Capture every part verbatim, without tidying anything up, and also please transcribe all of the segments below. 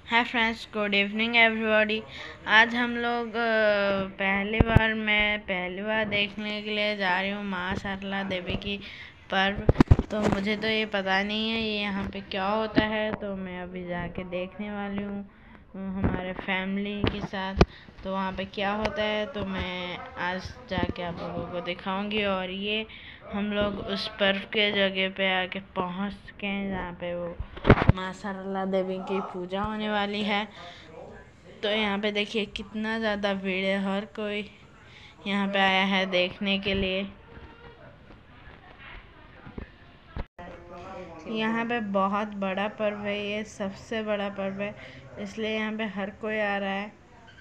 हाय friends, good evening everybody. आज हम लोग अ, पहली बार मैं पहली बार देखने के लिए जा रही हूँ माँ सरला देवी की पर्व। तो मुझे तो ये पता नहीं है ये यहाँ पे क्या होता है, तो मैं अभी जाके देखने वाली हूँ हमारे फैमिली के साथ। तो वहाँ पे क्या होता है तो मैं आज जाके आप लोगों को दिखाऊंगी। और ये हम लोग उस पर्व के जगह पे आके पहुँच के हैं जहाँ पे वो माँ सरला देवी की पूजा होने वाली है। तो यहाँ पे देखिए कितना ज़्यादा भीड़ है, हर कोई यहाँ पे आया है देखने के लिए। यहाँ पे बहुत बड़ा पर्व है, ये सबसे बड़ा पर्व है, इसलिए यहाँ पे हर कोई आ रहा है।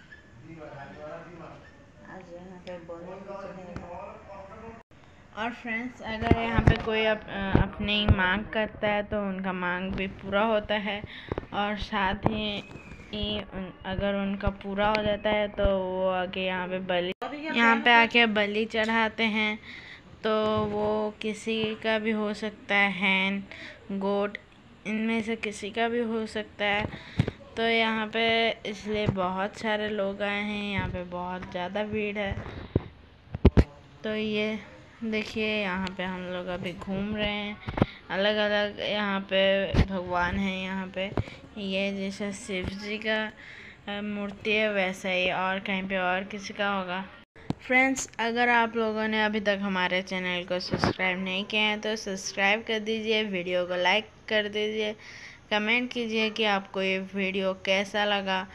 आज यहाँ पे बोने भी चढ़ेगा। और फ्रेंड्स, अगर यहाँ पे कोई अप, अपनी मांग करता है तो उनका मांग भी पूरा होता है। और साथ ही, ही उन, अगर उनका पूरा हो जाता है तो वो आके यहाँ पे बलि यहाँ पे आके बलि चढ़ाते हैं। तो वो किसी का भी हो सकता है, हैन, गोट, इनमें से किसी का भी हो सकता है। तो यहाँ पे इसलिए बहुत सारे लोग आए हैं, यहाँ पे बहुत ज़्यादा भीड़ है। तो ये देखिए यहाँ पे हम लोग अभी घूम रहे हैं, अलग अलग यहाँ पे भगवान हैं। यहाँ पे ये जैसे शिव जी का मूर्ति है वैसा ही और कहीं पे और किसी का होगा। फ्रेंड्स, अगर आप लोगों ने अभी तक हमारे चैनल को सब्सक्राइब नहीं किया है तो सब्सक्राइब कर दीजिए, वीडियो को लाइक कर दीजिए, कमेंट कीजिए कि आपको ये वीडियो कैसा लगा।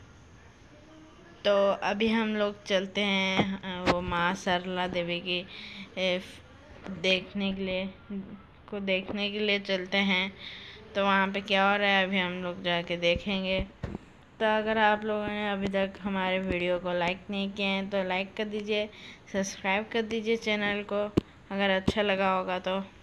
तो अभी हम लोग चलते हैं वो माँ सरला देवी की देखने के लिए को देखने के लिए चलते हैं। तो वहाँ पे क्या हो रहा है अभी हम लोग जाके देखेंगे। तो अगर आप लोगों ने अभी तक हमारे वीडियो को लाइक नहीं किए हैं तो लाइक कर दीजिए, सब्सक्राइब कर दीजिए चैनल को अगर अच्छा लगा होगा तो।